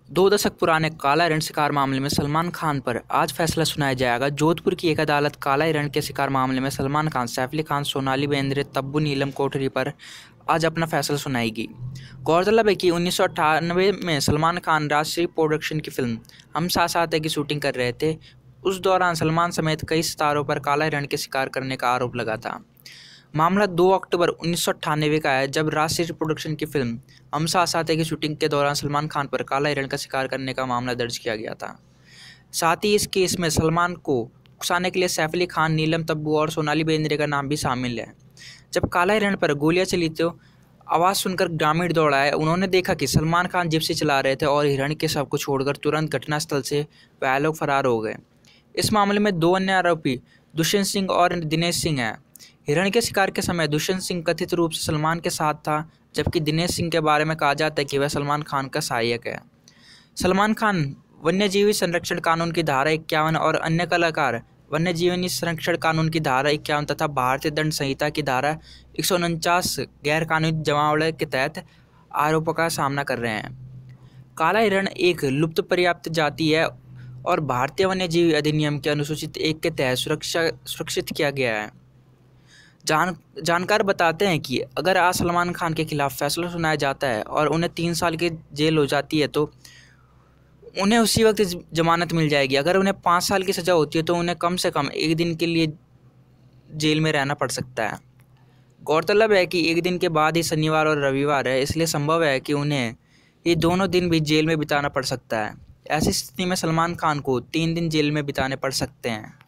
2 दशक पुराने काला हिरण शिकार मामले में सलमान खान पर आज फैसला सुनाया जाएगा। जोधपुर की एक अदालत काला हिरण के शिकार मामले में सलमान खान, सैफ अली खान, सोनाली बेंद्रे, तब्बू नीलम कोठरी पर आज अपना फैसला सुनाएगी। गौरतलब है कि 1998 में सलमान खान राजश्री प्रोडक्शन की फिल्म हम साथ साथ हैं की शूटिंग कर रहे थे। उस दौरान सलमान समेत कई सितारों पर काला हिरण के शिकार करने का आरोप लगा था। मामला 2 अक्टूबर 1998 का है, जब राजश्री प्रोडक्शन की फिल्म हम साथ साथ हैं की शूटिंग के दौरान सलमान खान पर काला हिरण का शिकार करने का मामला दर्ज किया गया था। साथ ही इस केस में सलमान को उकसाने के लिए सैफ अली खान, नीलम, तब्बू और सोनाली बेंद्रे का नाम भी शामिल है। जब काला हिरण पर गोलियां चली तो आवाज़ सुनकर ग्रामीण दौड़ आए। उन्होंने देखा कि सलमान खान जिप्सी चला रहे थे और हिरण के शव को छोड़कर तुरंत घटनास्थल से वह लोग फरार हो गए। इस मामले में 2 अन्य आरोपी दुष्यंत सिंह और दिनेश सिंह हैं। हिरण के शिकार के समय दुष्यंत सिंह कथित रूप से सलमान के साथ था, जबकि दिनेश सिंह के बारे में कहा जाता है कि वह सलमान खान का सहायक है। सलमान खान वन्यजीवी संरक्षण कानून की धारा 51 और अन्य कलाकार वन्यजीवी संरक्षण कानून की धारा 51 तथा भारतीय दंड संहिता की धारा 149 गैर कानूनी जमावड़े के तहत आरोपों का सामना कर रहे हैं। काला हिरण एक लुप्त पर्याप्त जाति है और भारतीय वन्यजीवी अधिनियम के अनुसूचित 1 के तहत सुरक्षित किया गया है। जानकार बताते हैं कि अगर आज सलमान खान के खिलाफ फैसला सुनाया जाता है और उन्हें 3 साल की जेल हो जाती है तो उन्हें उसी वक्त जमानत मिल जाएगी। अगर उन्हें 5 साल की सज़ा होती है तो उन्हें कम से कम 1 दिन के लिए जेल में रहना पड़ सकता है। गौरतलब है कि 1 दिन के बाद ही शनिवार और रविवार है, इसलिए संभव है कि उन्हें ये दोनों दिन भी जेल में बिताना पड़ सकता है। ऐसी स्थिति में सलमान खान को 3 दिन जेल में बिताने पड़ सकते हैं।